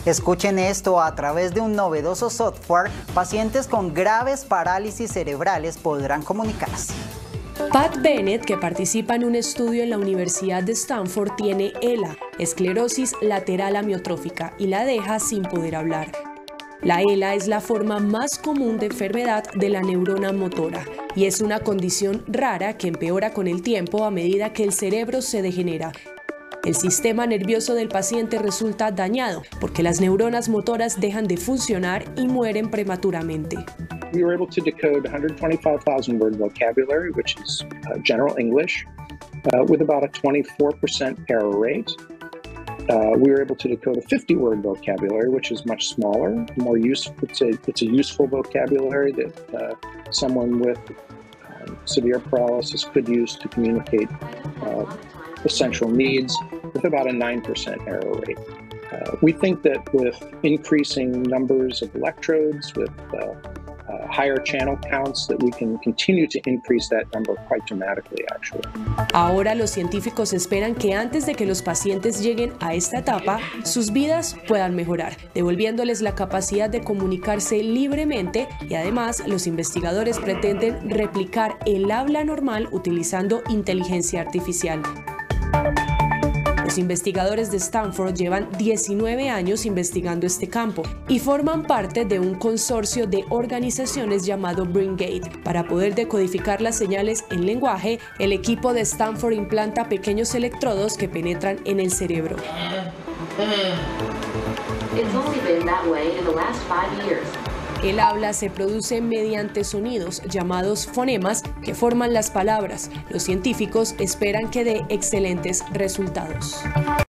Escuchen esto, a través de un novedoso software, pacientes con graves parálisis cerebrales podrán comunicarse. Pat Bennett, que participa en un estudio en la Universidad de Stanford, tiene ELA, esclerosis lateral amiotrófica, y la deja sin poder hablar. La ELA es la forma más común de enfermedad de la neurona motora y es una condición rara que empeora con el tiempo a medida que el cerebro se degenera. El sistema nervioso del paciente resulta dañado porque las neuronas motoras dejan de funcionar y mueren prematuramente. We were able to decode 125,000 word vocabulary, which is general English, with about a 24% error rate. We were able to decode a 50-word vocabulary, which is much smaller, more useful. It's a useful vocabulary that someone with severe paralysis could use to communicate essential needs, with about a 9% error rate. We think that with increasing numbers of electrodes, with higher channel counts, that we can continue to increase that number quite dramatically, actually. Ahora los científicos esperan que antes de que los pacientes lleguen a esta etapa, sus vidas puedan mejorar, devolviéndoles la capacidad de comunicarse libremente, y además los investigadores pretenden replicar el habla normal utilizando inteligencia artificial. Los investigadores de Stanford llevan 19 años investigando este campo y forman parte de un consorcio de organizaciones llamado BrainGate. Para poder decodificar las señales en lenguaje, el equipo de Stanford implanta pequeños electrodos que penetran en el cerebro. El habla se produce mediante sonidos llamados fonemas que forman las palabras. Los científicos esperan que dé excelentes resultados.